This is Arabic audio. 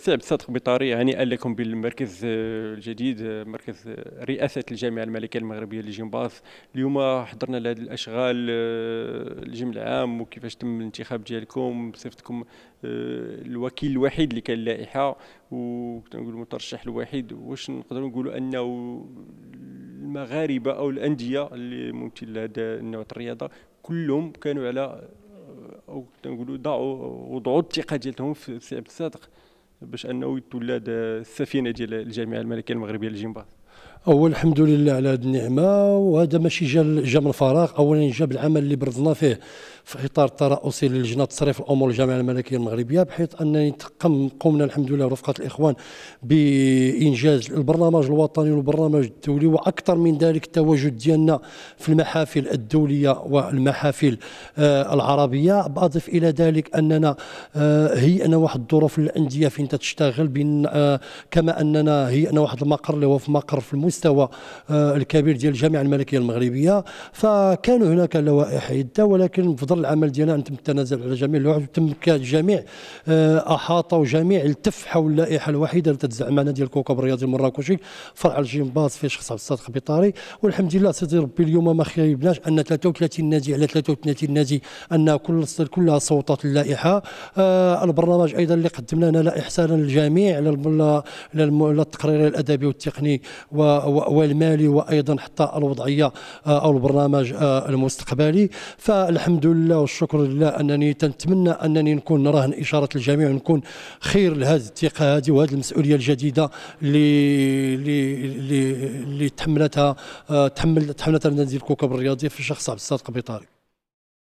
السي عبد الصادق بطاري، هنيئا لكم بالمركز الجديد، مركز رئاسة الجامعة الملكية المغربية لجمباز. اليوم حضرنا لهذه الأشغال الجمع العام وكيفاش تم الانتخاب ديالكم بصفتكم الوكيل الوحيد اللي كان اللائحة وكنقول المترشح الوحيد. واش نقدروا نقولوا أنه المغاربة أو الأندية اللي ممثل هذا النوع الرياضة كلهم كانوا على او نقولوا وضعوا الثقه ديالهم في السي عبد الصادق باش انه يتولى السفينه ديال الجامعه الملكيه المغربيه للجمباز؟ أول الحمد لله على هذه النعمة، وهذا ماشي جا من فراغ. أولا جا بالعمل اللي بردنا فيه في إطار الترأسي للجنة تصريف الأمور الجامعة الملكية المغربية، بحيث أنني قمنا الحمد لله رفقة الإخوان بإنجاز البرنامج الوطني والبرنامج الدولي، وأكثر من ذلك التواجد ديالنا في المحافل الدولية والمحافل العربية. بأضف إلى ذلك أننا هيئنا واحد الظروف للأندية فين تشتغل كما أننا هيئنا واحد المقر اللي هو في مقر في المستوى الكبير ديال الجامعه الملكيه المغربيه. فكانوا هناك لوائح عده، ولكن بفضل العمل ديالنا تم التنازل على جميع اللوائح، وتم الجميع احاطوا جميع التف حول اللائحه الوحيده اللي تتزعمنا ديال الكوكب الرياضي المراكشي فرع الجمباز في شخص عبد الصادق بطاري. والحمد لله سيدي ربي اليوم ما خيبناش ان 33 نادي على 33 نادي ان كلها صوتات اللائحه. البرنامج ايضا اللي قدمنا لا احسانا للجميع للتقرير الادبي والتقني والمالي، وايضا حتى الوضعيه او البرنامج المستقبلي. فالحمد لله والشكر لله انني نتمنى انني نكون نراهن اشاره الجميع ونكون خير لهذه الثقه هذه وهذه المسؤوليه الجديده اللي تحملتها نادي الكوكب الرياضي في شخص عبد الصادق بطاري.